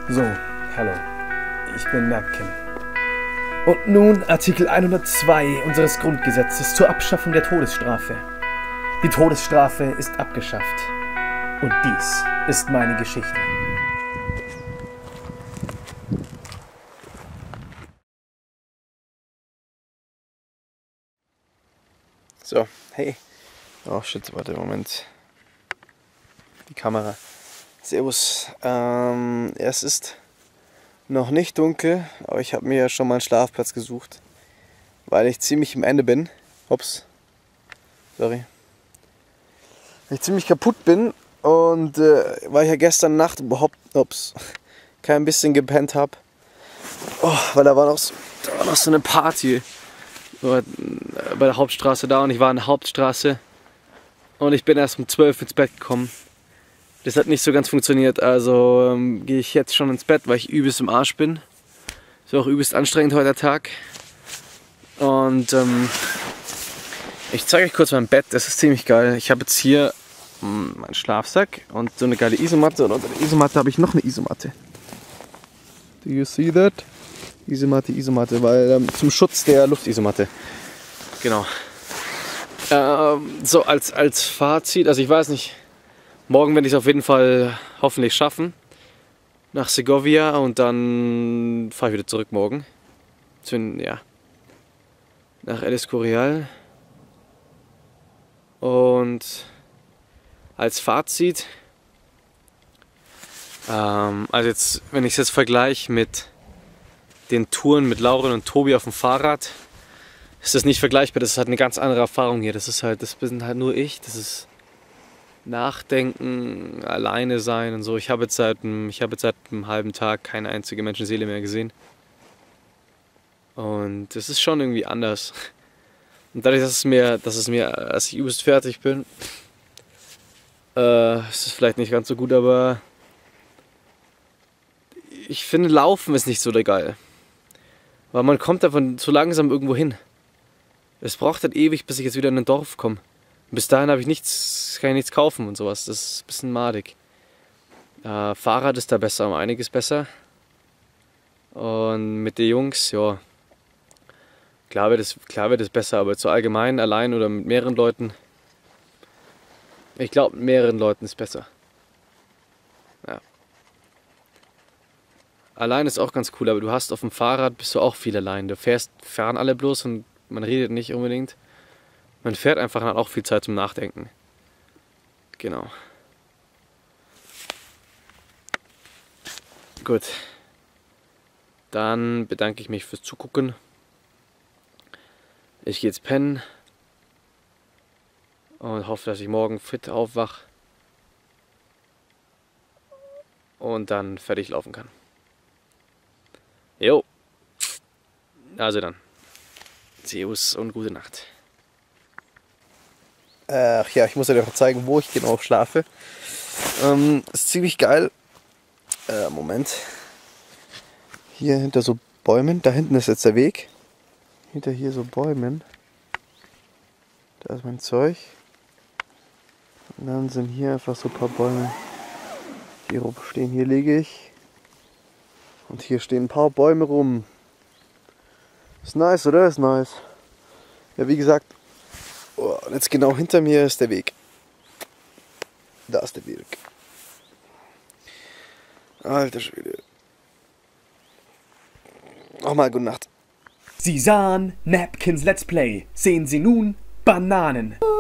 So, hallo, ich bin Napkin. Und nun Artikel 102 unseres Grundgesetzes zur Abschaffung der Todesstrafe. Die Todesstrafe ist abgeschafft. Und dies ist meine Geschichte. So, hey. Oh shit, warte, Moment. Die Kamera. Servus. Es ist noch nicht dunkel, aber ich habe mir ja schon mal einen Schlafplatz gesucht, weil ich ziemlich am Ende bin. Ups. Sorry. Weil ich ziemlich kaputt bin und weil ich ja gestern Nacht überhaupt kein bisschen gepennt habe. Oh, weil da war noch so eine Party bei der Hauptstraße da und ich war in der Hauptstraße und ich bin erst um 12 ins Bett gekommen. Das hat nicht so ganz funktioniert, also gehe ich jetzt schon ins Bett, weil ich übelst im Arsch bin. Ist auch übelst anstrengend heute der Tag. Und ich zeige euch kurz mein Bett, das ist ziemlich geil. Ich habe jetzt hier meinen Schlafsack und so eine geile Isomatte und unter der Isomatte habe ich noch eine Isomatte. Do you see that? Isomatte, weil zum Schutz der Luftisomatte. Genau. So als Fazit, also ich weiß nicht, morgen werde ich es auf jeden Fall hoffentlich schaffen. Nach Segovia und dann fahre ich wieder zurück morgen. Nach El Escorial. Und als Fazit, also jetzt, wenn ich es jetzt vergleiche mit den Touren mit Lauren und Tobi auf dem Fahrrad, ist das nicht vergleichbar. Das ist halt eine ganz andere Erfahrung hier. Das bin halt nur ich. Das ist Nachdenken, alleine sein und so. Ich habe jetzt seit einem halben Tag keine einzige Menschenseele mehr gesehen. Und das ist schon irgendwie anders. Und dadurch, als ich übelst fertig bin, ist es vielleicht nicht ganz so gut, aber ich finde, Laufen ist nicht so geil. Weil man kommt davon so langsam irgendwo hin. Es braucht halt ewig, bis ich jetzt wieder in ein Dorf komme. Bis dahin kann ich nichts kaufen und sowas. Das ist ein bisschen madig. Fahrrad ist da besser, um einiges besser. Und mit den Jungs, ja, klar wird es besser, aber zu allgemein, allein oder mit mehreren Leuten, ich glaube, mit mehreren Leuten ist besser. Ja. Allein ist auch ganz cool, aber du hast auf dem Fahrrad, bist du auch viel allein. Fahren alle bloß und man redet nicht unbedingt. Man fährt einfach und hat auch viel Zeit zum Nachdenken. Genau. Gut. Dann bedanke ich mich fürs Zugucken. Ich gehe jetzt pennen. Und hoffe, dass ich morgen fit aufwache. Und dann fertig laufen kann. Jo. Also dann. Servus und gute Nacht. Ach ja, ich muss euch noch zeigen, wo ich genau schlafe. Ist ziemlich geil. Moment. Hier hinter so Bäumen. Da hinten ist jetzt der Weg. Hinter hier so Bäumen. Da ist mein Zeug. Und dann sind hier einfach so ein paar Bäume, die rumstehen. Hier liege ich. Und hier stehen ein paar Bäume rum. Ist nice, oder? Ist nice. Ja, wie gesagt, und jetzt genau hinter mir ist der Weg. Da ist der Weg. Alter Schwede. Nochmal gute Nacht. Sie sahen Napkins Let's Play. Sehen Sie nun Bananen.